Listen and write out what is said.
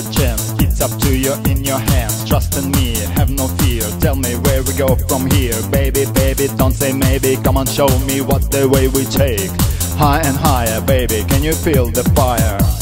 a chance. It's up to you in your hands. Trust in me, have no fear. Tell me where we go from here. Baby, baby, don't say maybe. Come on, show me what the way we take. High and higher, baby, can you feel the fire?